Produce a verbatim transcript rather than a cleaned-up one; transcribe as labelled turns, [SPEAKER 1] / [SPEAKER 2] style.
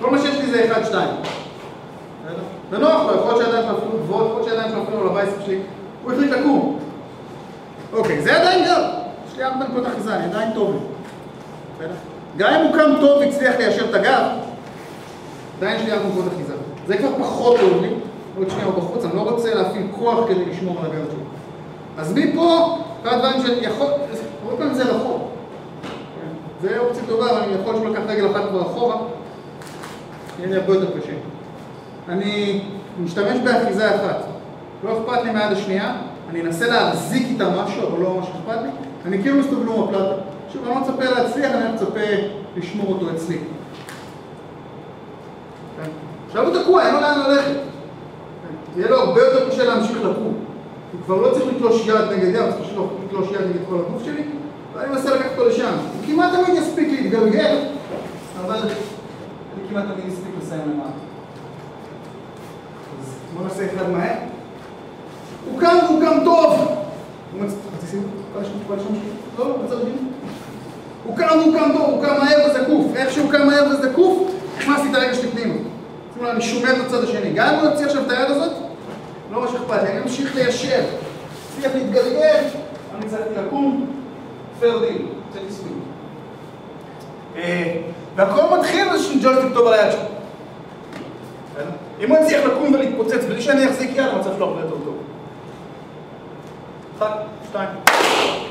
[SPEAKER 1] כל מה שיש לי זה אחד, שתיים. ונוח לו, יכול להיות שהידיים שלו אפילו גבוהות, יכול להיות שהידיים שלו אפילו על הבייספ שלי, הוא החליט לקום. אוקיי, זה עדיין גר. יש לי ארבע נקודות אחיזה, אני עדיין טוב לי. גם אם הוא קם טוב והצליח ליישר את הגב, עדיין יש לי ארבע נקודות אחיזה. זה כבר פחות טוב לי, עוד שנייה הוא בחוץ, אני לא רוצה להפעיל כוח כדי לשמור על הגב שלי. אז מפה, אחד דברים שאני יכול, הרבה פעמים זה רחוק. זה אופציה טובה, אבל אני יכול שלא לקח רגל אחת כבר אחורה, יהיה לי הרבה יותר קשה. אני משתמש באחיזה אחת. לא אכפת לי מהיד השנייה, אני אנסה להחזיק איתה משהו, אבל לא ממש אכפת לי. אני כאילו מסתובלו מהפלטה. שוב, אני לא מצפה להצליח, אני מצפה לשמור אותו אצלי. עכשיו הוא תקוע, אין לו לאן ללכת. יהיה לו הרבה יותר קשה להמשיך לקום. הוא כבר לא צריך לתלוש יד נגד יד, אז פשוט לא לתלוש יד נגד כל הגוף שלי, ואני מנסה לקחת אותו לשם. הוא כמעט תמיד יספיק להתגלגל, אבל אני כמעט תמיד יספיק לסיים למעלה. אז בוא נעשה אחד מהר. הוא קם, הוא קם טוב! הוא מצא, חצי סיום? כל השם, כל השם שלי? לא, בצד שלי. הוא קם, הוא קם טוב, הוא קם מהר וזקוף. איך שהוא קם מהר וזקוף, הכנסתי את הרגע שלי פנימה. זאת אומרת, אני שומר את הצד השני. גם אם הוא יוציא עכשיו את היד הזאת, לא ממש אכפת לי, אני אמשיך ליישר. הצליח להתגלגל, אני צריכתי לקום, פייר דיל, צריך לספיק. והכל מתחיל איזשהו ג'ויסטיק טוב על היד שלו. אם הוא יצליח לקום ולהתפוצץ, בלי שאני אחזיק יד, המצב שלו הרבה יותר טוב. אחת, שתיים.